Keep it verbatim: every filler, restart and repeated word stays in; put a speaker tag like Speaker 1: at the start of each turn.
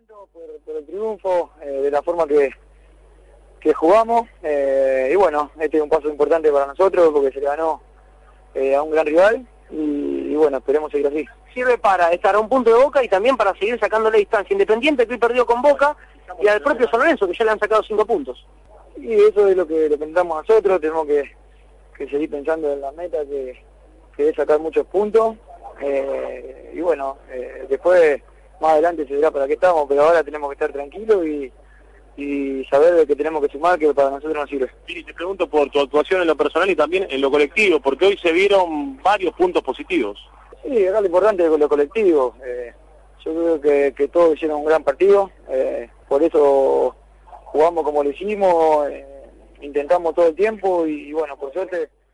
Speaker 1: contento por, por el triunfo, eh, de la forma que, que jugamos, eh, y bueno, este es un paso importante para nosotros porque se le ganó eh, a un gran rival y, y bueno, esperemos seguir así.
Speaker 2: Sirve para estar a un punto de Boca y también para seguir sacándole distancia Independiente, que hoy perdió con Boca, y al propio San Lorenzo, que ya le han sacado cinco puntos.
Speaker 1: Y eso es lo que lo pensamos nosotros, tenemos que, que seguir pensando en la meta que, que es sacar muchos puntos, eh, y bueno, eh, después más adelante se dirá para qué estamos, pero ahora tenemos que estar tranquilos y, y saber de que tenemos que sumar, que para nosotros nos sirve.
Speaker 3: Y te pregunto por tu actuación en lo personal y también en lo colectivo, porque hoy se vieron varios puntos positivos.
Speaker 1: Sí, acá lo importante es lo colectivo. Eh, yo creo que, que todos hicieron un gran partido, eh, por eso jugamos como lo hicimos, eh, intentamos todo el tiempo y, y bueno, por suerte